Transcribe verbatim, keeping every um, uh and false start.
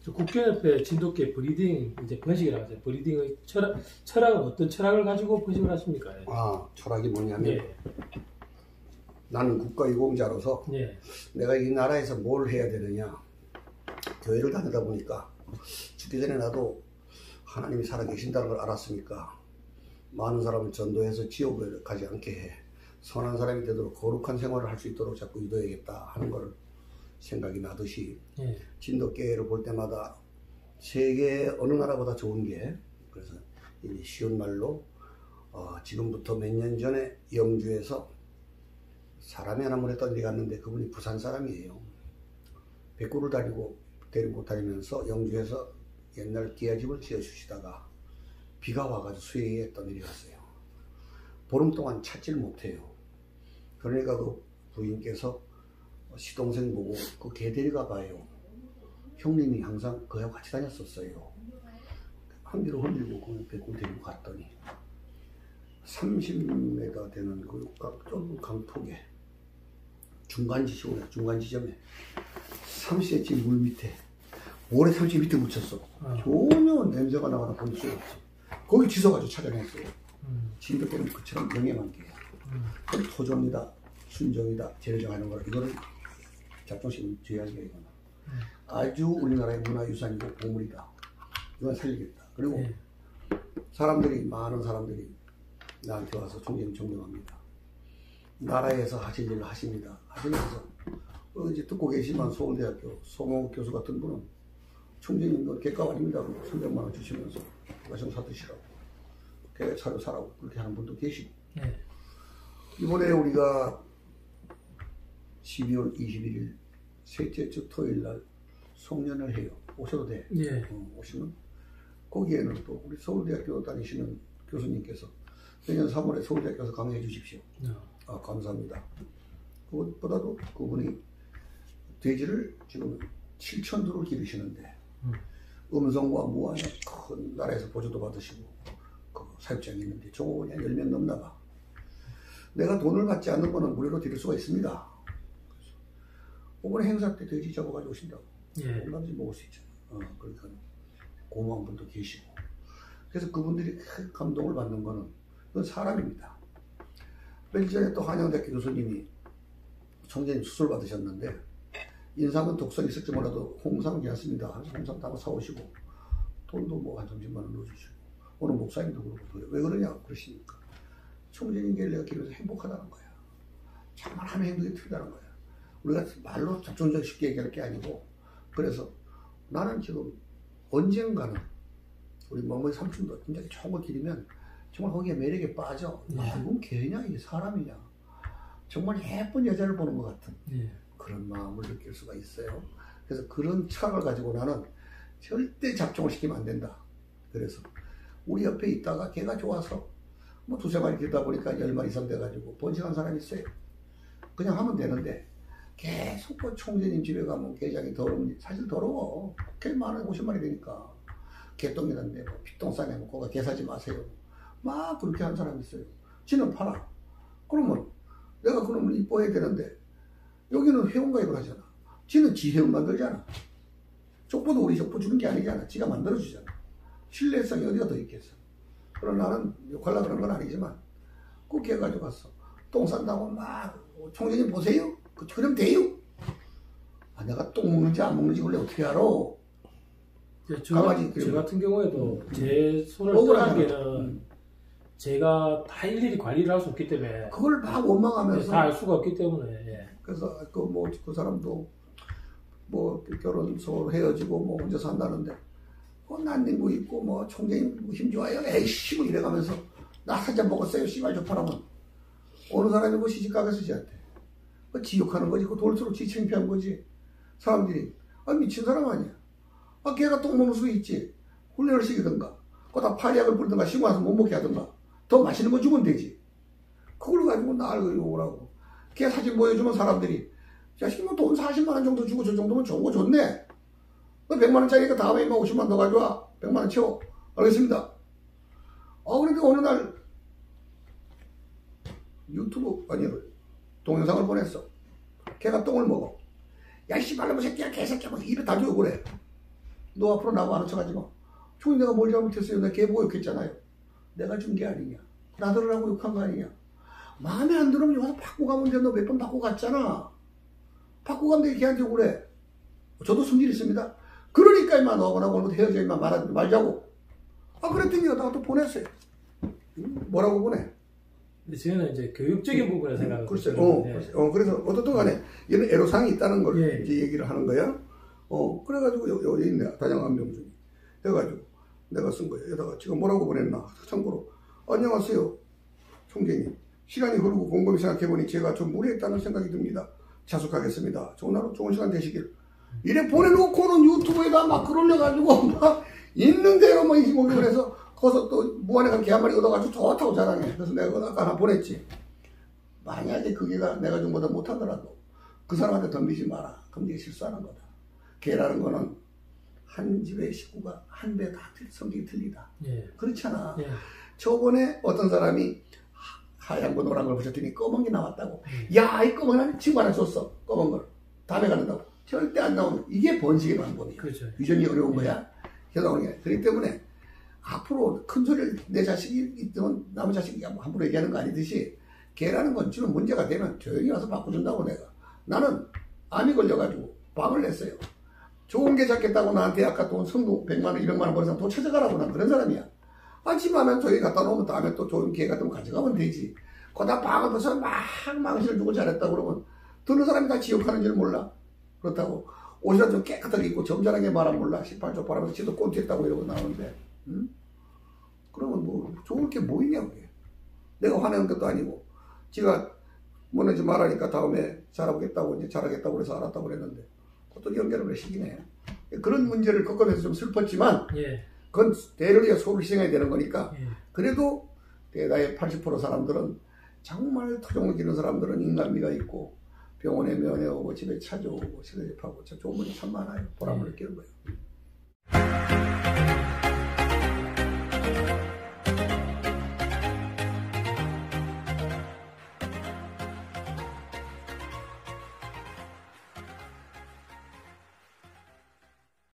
국견협회 진돗개 브리딩 이제 번식이라고 하죠. 브리딩의 철학, 철학은 어떤 철학을 가지고 번식을 하십니까? 아, 철학이 뭐냐면 예. 나는 국가유공자로서 예. 내가 이 나라에서 뭘 해야 되느냐. 교회를 다니다 보니까 죽기 전에 나도 하나님이 살아계신다는 걸 알았으니까 많은 사람을 전도해서 지옥을 가지 않게 해. 선한 사람이 되도록 거룩한 생활을 할 수 있도록 자꾸 유도해야겠다 하는 걸 생각이 나듯이 예. 진돗개를 볼 때마다 세계 어느 나라보다 좋은 게, 그래서 이제 쉬운 말로 어, 지금부터 몇 년 전에 영주에서 사람이 하나 물에 던져 갔는데 그분이 부산 사람이에요. 백구를 다니고 데리고 다니면서 영주에서 옛날 기아집을 지어주시다가 비가 와가지고 수해에 떠내려갔어요. 보름 동안 찾질 못해요. 그러니까 그 부인께서 시동생 보고 그 개 데리가 봐요. 형님이 항상 그하고 같이 다녔었어요. 한 개로 흘리고 그 백구 데리고 갔더니 삼십 미터 되는 그 좁은 강폭에 중간 지점에, 중간 지점에 삼십 센티미터 물 밑에 모래 삼십 미터 묻혔어. 어. 전혀 냄새가 나거나 볼 수가 없어. 거기 지서가지고 찾아냈어요. 음. 진돗개는 그처럼 명예만 개야. 음. 토종이다, 순종이다, 제일정하는 거라 이거를 작동시키면 죄악이야 이거는. 음. 아주 우리나라의 문화유산이고 보물이다. 이건 살리겠다. 그리고 네. 사람들이, 많은 사람들이 나한테 와서 총재님 존경합니다. 나라에서 하실 일을 하십니다. 하시면서 어, 이제 듣고 계시지만 서울대학교 송홍 교수 같은 분은 총재님 그 객가 아닙니다. 삼백만 원 주시면서 가정 사드시라고 계획 사료 사라고 그렇게 하는 분도 계시고 네. 이번에 우리가 십이월 이십일일 셋째 주 토요일 날 송년을 해요. 오셔도 돼. 네. 어, 오시면 거기에는 또 우리 서울대학교 다니시는 교수님께서 내년 삼월에 서울대학교에서 강의해 주십시오. 네. 아, 감사합니다. 그것보다도 그분이 돼지를 지금 칠천 두를 기르시는데 음. 음성과 무안의 큰 나라에서 보조도 받으시고 그 사육장이 있는데 종업원이 한 열 명 넘나 봐. 내가 돈을 받지 않는 거는 무료로 드릴 수가 있습니다. 그래서 이번에 행사 때 돼지 잡아가지고 오신다고. 예. 얼마든지 먹을 수 있잖아. 어, 그러니까 고마운 분도 계시고. 그래서 그분들이 큰 감동을 받는 거는 그건 사람입니다. 며칠 전에 또 한양대학교 교수님이 총재님 수술 받으셨는데 인삼은 독성이 있을지 몰라도 홍삼 괜찮습니다. 홍삼 다 사오시고 돈도 뭐 한 삼십만 원 넣어주시고 오늘 목사님도 그러고 왜 그러냐 그러시니까 총재님께 내가 기르면서 행복하다는 거야. 정말 하는 행동이 틀리다는 거야. 우리가 말로 접종적 쉽게 얘기할 게 아니고 그래서 나는 지금 언젠가는 우리 머머리 삼촌도 굉장히 좋은 거 기르면 정말 거기에 매력에 빠져. 네. 아, 이건 개냐 이게 사람이냐. 정말 예쁜 여자를 보는 것 같은 네. 그런 마음을 느낄 수가 있어요. 그래서 그런 철학을 가지고 나는 절대 잡종을 시키면 안 된다. 그래서 우리 옆에 있다가 개가 좋아서 뭐 두세 마리 기르다 보니까 열 마리 이상 돼가지고 번식한 사람이 있어요. 그냥 하면 되는데 계속 그 총재님 집에 가면 개장이 더러운지 사실 더러워. 개 많아 오십 마리 되니까 개똥이란데 뭐 피똥 싸게 먹고 가 개 사지 마세요. 막 그렇게 한 사람이 있어요. 지는 팔아. 그러면 내가 그놈을 이뻐해야 되는데 여기는 회원가입을 하잖아. 지는 지 회원 만들잖아. 족보도 우리 족보 주는 게 아니잖아. 지가 만들어주잖아. 신뢰성이 어디가 더 있겠어. 그러나 나는 욕하려고 그런 건 아니지만 꼭 걔 가지고 갔어. 똥 싼다고 막 총재님 보세요. 그럼 돼요? 아, 내가 똥 먹는지 안 먹는지 원래 어떻게 알아? 저, 강아지 저 같은 경우에도 음. 제 손을 떠나기에는 음. 제가 다 일일이 관리를 할 수 없기 때문에 그걸 막 원망하면서 다 알 수가 없기 때문에 예. 그래서 그 뭐 그 사람도 뭐 결혼 서로 헤어지고 뭐 혼자 산다는데 뭐 난닝구 있고 뭐 총재님 힘 좋아요 에이씨 뭐 이래가면서 나 한 잔 먹었어요 씨발 저파라면 어느 사람이 뭐 시집가겠어 지한테 뭐 지욕하는 거지 그 돌수록 지 창피한 거지 사람들이 아 미친 사람 아니야 아 걔가 똥 먹을 수 있지 훈련을 시키든가 거기다 파리약을 뿌리든가 쉬고 나서 못 먹게 하든가 더 맛있는 거 주면 되지 그걸 가지고 나를 오라고 걔 사진 보여주면 사람들이 자식이 뭐 돈 사십만 원 정도 주고 저 정도면 좋은 거 좋네 너 백만 원짜리니까 다음에 뭐 오십만 원 더 가져와 백만 원 채워 알겠습니다 아 그러니까 어느 날 유튜브 아니 동영상을 보냈어 걔가 똥을 먹어 야 씨발놈 새끼야 개새끼야 뭐 입에 다 주고 그래 너 앞으로 나하고 아는 척 하지 마. 총이 내가 뭘 잘못했어요? 내가 걔 보고 욕했잖아요. 내가 준 게 아니냐. 나들으라고 욕한 거 아니냐. 마음에 안 들으면 와서 바꾸고 가면 돼. 너 몇 번 바꾸고 갔잖아. 바꾸고 가면 걔한테 그래. 저도 성질 있습니다. 그러니까 임마 너하고 나하고 오늘부터 헤어져 임마 말하지 말자고. 아 그랬더니 내가 또 보냈어요. 뭐라고 보내? 근데 저는 이제 교육적인 부분에 생각을 글쎄, 어, 네. 어, 그래서 어떻든 간에 이런 애로사항이 있다는 걸 예. 이제 얘기를 하는 거야. 어, 그래가지고 여, 여기 있네. 다장 안명준이. 해가지고 내가 쓴 거야. 여기다가 지금 뭐라고 보냈나. 참고로. 안녕하세요. 총재님. 시간이 흐르고 곰곰이 생각해보니 제가 좀 무리했다는 생각이 듭니다. 자숙하겠습니다. 좋은 하루, 좋은 시간 되시길. 이래 보내놓고는 유튜브에다 막 끌올려가지고 막 있는 대로 뭐 이십오개월 해서 거기서 또 무한에 간 개 한 마리 얻어가지고 좋다고 자랑해. 그래서 내가 아까 하나 보냈지. 만약에 그 개가 내가 좀 보다 못하더라도 그 사람한테 덤비지 마라. 그럼 네가 실수하는 거다. 개라는 거는 한 집의 식구가 한 배 다 성격이 틀리다. 예. 그렇잖아. 예. 저번에 어떤 사람이 하얀 거 노란 걸 붙였더니 검은 게 나왔다고. 음. 야, 이 검은 한 친구 하나 줬어. 검은 걸. 다음에 가는다고. 절대 안 나오는. 이게 번식의 방법이야. 그렇죠. 유전이 어려운 예. 거야. 나오는 게. 그렇기 때문에 앞으로 큰 소리를 내 자식이 있든 남의 자식이 함부로 얘기하는 거 아니듯이 개라는 건 지금 문제가 되면 조용히 와서 바꿔준다고 내가. 나는 암이 걸려가지고 방을 냈어요. 좋은 개 잡겠다고 나한테 아까 돈 성도 백만 원, 이백만 원 벌어서 돈 찾아가라고 난 그런 사람이야. 아침하면 저기 갖다 놓으면 다음에 또 좋은 개 같으면 가져가면 되지. 거기다 방을 벌써 막 망신을 주고 잘했다고 그러면 듣는 사람이 다 지옥하는 줄 몰라. 그렇다고 옷이라 좀 깨끗하게 입고 점잖하게 말하면 몰라. 십팔 조 바라면서 지도 꼰티했다고 이러고 나오는데 응? 그러면 뭐 좋을 게 뭐 있냐 그게. 내가 화내는 것도 아니고 지가 뭐는지 말하니까 다음에 잘하겠다고 이제 잘하겠다고 그래서 알았다고 그랬는데 또 연결을 시키네. 그런 문제를 겪으면서 좀 슬펐지만 예. 그건 대를 위해 소를 희생해야 되는 거니까 예. 그래도 대다의 팔십 퍼센트 사람들은 정말 토종을 기른 사람들은 인간미가 있고 병원에 면회오고 집에 찾아오고 시대집하고 참 좋은 분이 참 많아요. 보람을 예. 느끼는 거예요.